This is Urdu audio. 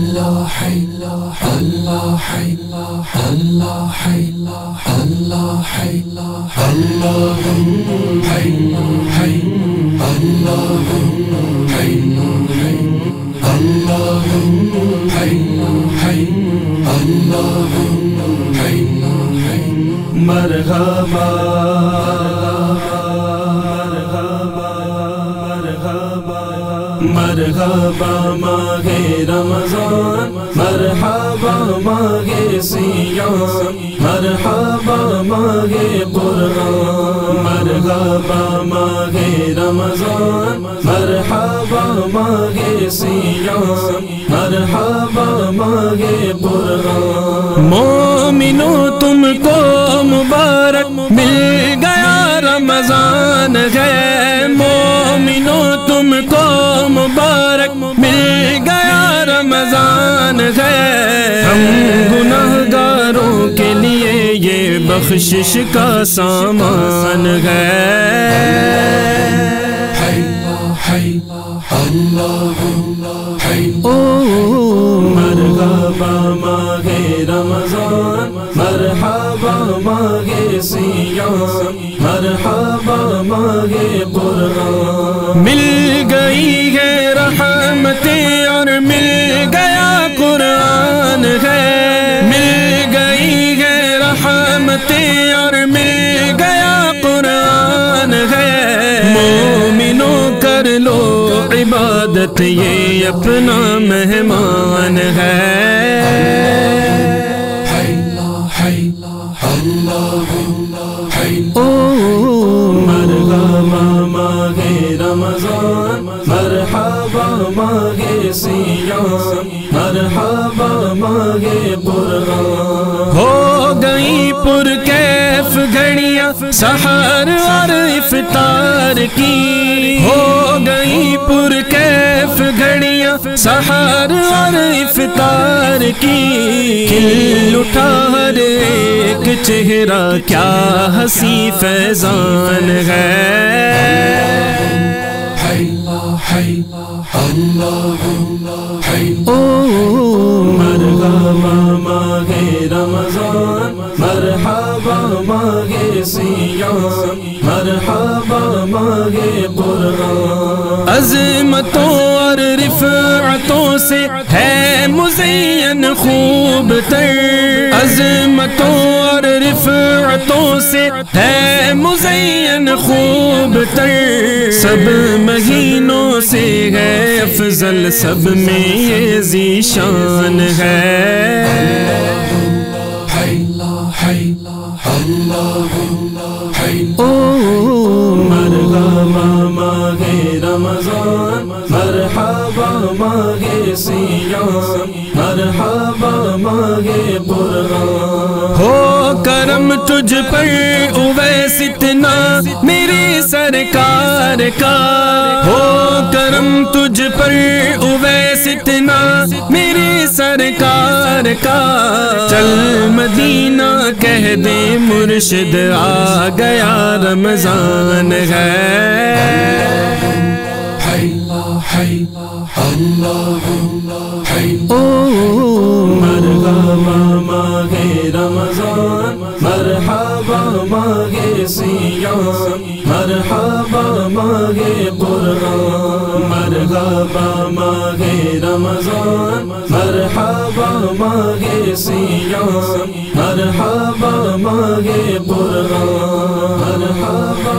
اللہ حی اللہ حی اللہ حی اللہ حی اللہ حی حی اللہ حی اللہ حی حی اللہ حی مرحبا مرحبا ماہ رمضان مرحبا ماہ سیام مرحبا ماہ قرآن مرحبا ماہ رمضان مرحبا ماہ سیام مرحبا ماہ قرآن مومنو تم کو مبارک مل گیا رمضان ہے مومنو تم کو مبارک مل گیا رمضان ہے ہم گناہگاروں کے لیے یہ بخشش کا سامان ہے مرحبا ماہ رمضان مرحبا ماہ سیام مرحبا ماہ قرآن مل گئی ہے رحمتیں اور مل گیا قرآن ہے مل گئی ہے رحمتیں اور مل گیا قرآن ہے مومنوں کر لو عبادت یہ اپنا مہمان ہے مرحبا ماہ رمضان مرحبا ماہ سیام مرحبا ماہ قرآن ہو گئی پرکیف گھڑیاں سحر اور افطار کی ہو گئی پرکیف گھڑیاں سحر اور افطار کی کھل اٹھا ہر ایک چہرہ کیا ہنسی فیضان ہے مرحبا ماہ رمضان مرحبا ماہ سیام مرحبا ماہ قرآن عظمتوں اور رفعتوں سے ہے مزین خوب تر عظمتوں اور رفعتوں سے ہے مزین خوب تر سب مہینوں سے ہے افضل سب میں یہ ذیشان ہے مرحبا ماہ رمضان مرحبا ماہ سیام مرحبا ماہ قرآن ہو کرم تجھ پر اویس اتنا میری سرکار کا ہو کرم تجھ پر اویس اتنا میری سرکار کا چل مدینہ کہہ دے مرشد آ گیا رمضان ہے مرحبا ماہ رمضان مرحبا ماہ سیام مرحبا ماہ قرآن مرحبا ماہ رمضان مرحبا ماہ سیام مرحبا ماہ قرآن مرحبا